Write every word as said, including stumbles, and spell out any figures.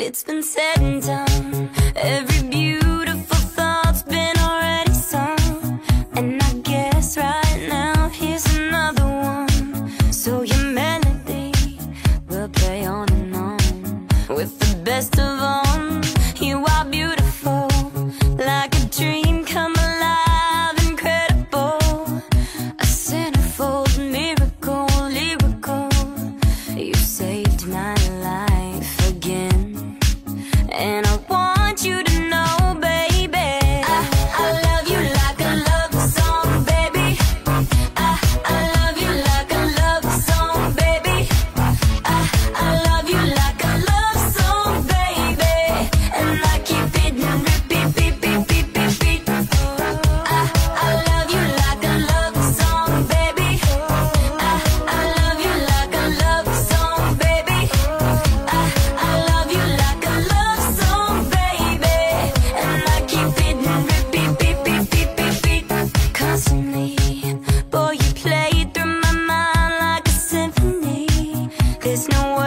It's been said and done. Every beautiful thought's been already sung. And I guess right now here's another one. So your melody will play on and on. With the best of them, you are beautiful, like a dream come alive, incredible. A centerfold, miracle, lyrical. You saved my life again. And I want you to know, baby, I, I love you like a love song, baby. I, I love you like a love song, baby. I, I love you like a love song, baby. And I keep hitting repeat, beat, beat, beat, beat, beat. I, I love you like a love song, baby. I, I love you like a love song, baby. I, I love you like a love song, baby. And I keep hitting repeat, beat, beat, beat, beat, beat. Constantly, boy, you play through my mind like a symphony. There's no